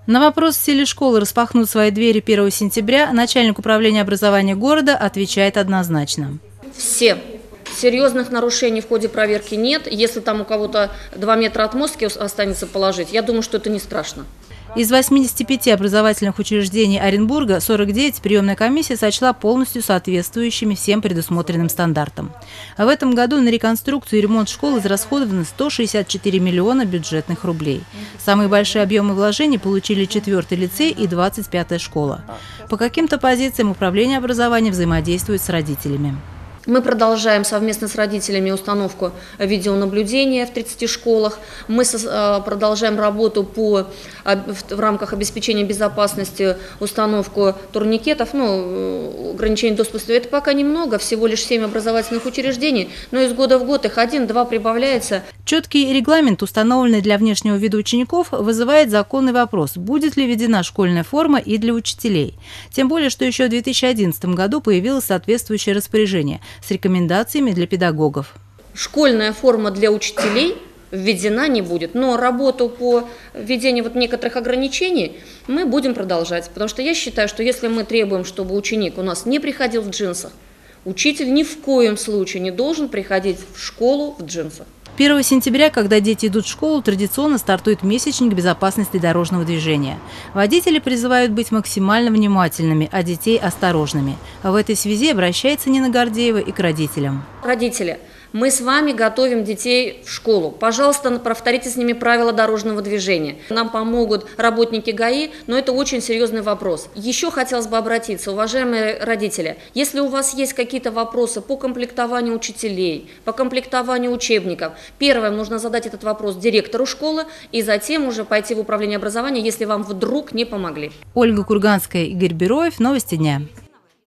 На вопрос, все ли школы распахнут свои двери 1 сентября, начальник управления образования города отвечает однозначно. Все. Серьезных нарушений в ходе проверки нет. Если там у кого-то 2 метра отмостки останется положить, я думаю, что это не страшно. Из 85 образовательных учреждений Оренбурга 49 приемная комиссия сочла полностью соответствующими всем предусмотренным стандартам. А в этом году на реконструкцию и ремонт школ израсходовано 164 миллиона бюджетных рублей. Самые большие объемы вложений получили 4-й лицей и 25-я школа. По каким-то позициям управление образования взаимодействует с родителями. Мы продолжаем совместно с родителями установку видеонаблюдения в 30 школах. Мы продолжаем работу в рамках обеспечения безопасности, установку турникетов, ограничений доступа. Это пока немного, всего лишь 7 образовательных учреждений, но из года в год их 1-2 прибавляется. Четкий регламент, установленный для внешнего вида учеников, вызывает законный вопрос, будет ли введена школьная форма и для учителей. Тем более, что еще в 2011 году появилось соответствующее распоряжение с рекомендациями для педагогов. Школьная форма для учителей введена не будет, но работу по введению некоторых ограничений мы будем продолжать, потому что я считаю, что если мы требуем, чтобы ученик у нас не приходил в джинсах, учитель ни в коем случае не должен приходить в школу в джинсах. 1 сентября, когда дети идут в школу, традиционно стартует месячник безопасности дорожного движения. Водители призывают быть максимально внимательными, а детей осторожными. А в этой связи обращается Нина Гордеева и к родителям. Родители, мы с вами готовим детей в школу. Пожалуйста, повторите с ними правила дорожного движения. Нам помогут работники ГАИ, но это очень серьезный вопрос. Еще хотелось бы обратиться, уважаемые родители, если у вас есть какие-то вопросы по комплектованию учителей, по комплектованию учебников, первым нужно задать этот вопрос директору школы и затем уже пойти в управление образования, если вам вдруг не помогли. Ольга Курганская, Игорь Бероев. Новости дня.